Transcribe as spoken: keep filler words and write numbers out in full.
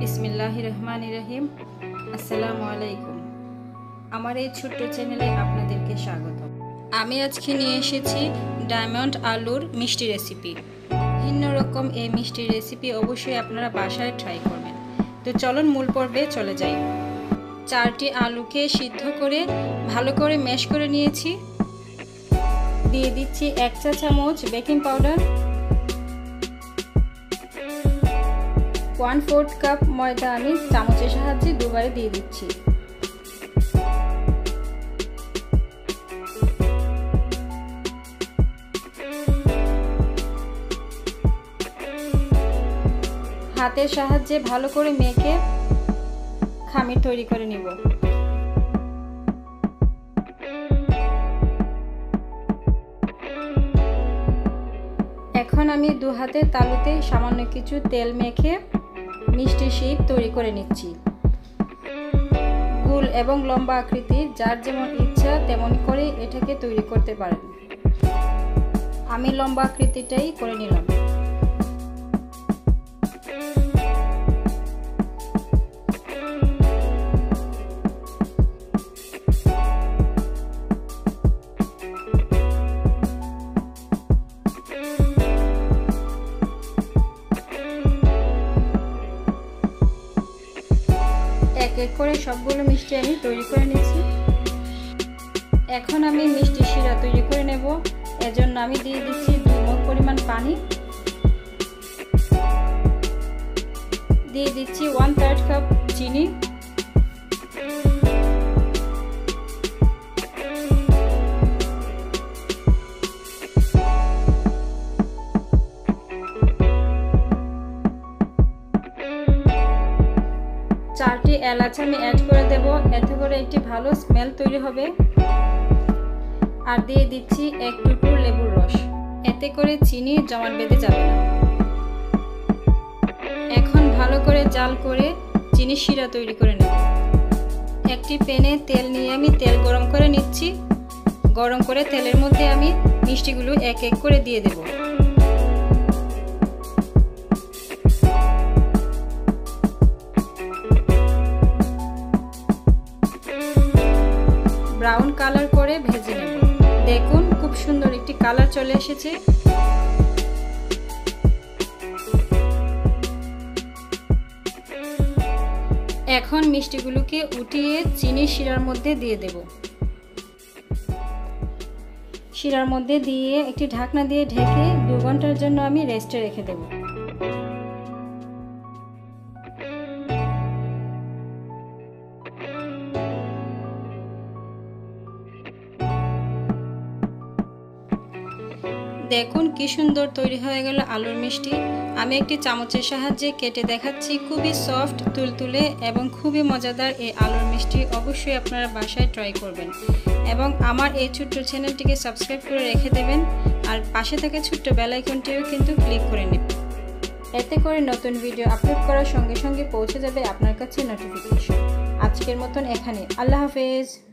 बिस्मिल्लाहिर्रहमानिर्रहीम আসসালামু আলাইকুম। আমার এই ছোট্ট চ্যানেলে আপনাদেরকে স্বাগত। আমি আজকে নিয়ে এসেছি ডায়মন্ড আলুর মিষ্টি রেসিপি। ভিন্ন রকম এই মিষ্টি রেসিপি অবশ্যই আপনারা বাসায় ট্রাই করবেন। তো চলুন মূল পর্বে চলে যাই। চারটি আলুকে সিদ্ধ করে ভালো করে ম্যাশ করে নিয়েছি। দিয়ে দিচ্ছি এক চা চামচ baking powder, one fourth cup ময়দা আমি চামচের সাহায্যে দুবারে দিয়ে দিচ্ছি। হাতের সাহায্যে ভালো করে মেখে খামির তৈরি করে নিব। এখন আমি দু হাতের তালুতে সামান্য কিছু তেল মেখে মিষ্টি শেপ তৈরি করে নিচ্ছি। গোল এবং লম্বা আকৃতির যার যেমন ইচ্ছা তেমন করে এটাকে তৈরি করতে পারেন। আমি লম্বা আকৃতিটাই করে নিলাম। এক এক করে সবগুলো মিষ্টি আমি তৈরি করে নিয়েছি। এখন আমি মিষ্টি শিরা তৈরি করে নেব। এজন্য আমি দিয়ে দিচ্ছি দুই মগ পরিমাণ পানি, দিয়ে দিচ্ছি ওয়ান থার্ড কাপ চিনি, চারটি এলাচ আমি অ্যাড করে দেব, এতে করে একটি ভালো স্মেল তৈরি হবে। আর দিয়ে দিচ্ছি এক টুকরো লেবুর রস, এতে করে চিনি জমাট বেঁধে যাবে না। এখন ভালো করে জাল করে চিনি শিরা তৈরি করে নেব। একটি প্যানে তেল নিয়ে আমি তেল গরম করে নিচ্ছি। গরম করে তেলের মধ্যে আমি মিষ্টিগুলো এক এক করে দিয়ে দেব। ব্রাউন কালার করে ভেজে নেব। দেখুন খুব সুন্দর একটি কালার চলে এসেছে। এখন মিষ্টিগুলোকে উঠিয়ে চিনি শিরার মধ্যে দিয়ে দেব। শিরার মধ্যে দিয়ে একটি ঢাকনা দিয়ে ঢেকে দু ঘন্টার জন্য আমি রেস্টে রেখে দেব। দেখুন কি সুন্দর তৈরি হয়ে গেল আলুর মিষ্টি। আমি একটি চামচের সাহায্যে কেটে দেখাচ্ছি। খুবই সফট, তুলতুলে এবং খুবই মজাদার এই আলুর মিষ্টি অবশ্যই আপনারা বাসায় ট্রাই করবেন এবং আমার এই ছোট্ট চ্যানেলটিকে সাবস্ক্রাইব করে রেখে দেবেন। আর পাশে থাকা ছোট্ট বেল আইকনটিও কিন্তু ক্লিক করে নেবেন, এতে করে নতুন ভিডিও আপলোড করার সঙ্গে সঙ্গে পৌঁছে যাবে আপনার কাছে নোটিফিকেশন। আজকের মতন এখানে, আল্লাহ হাফেজ।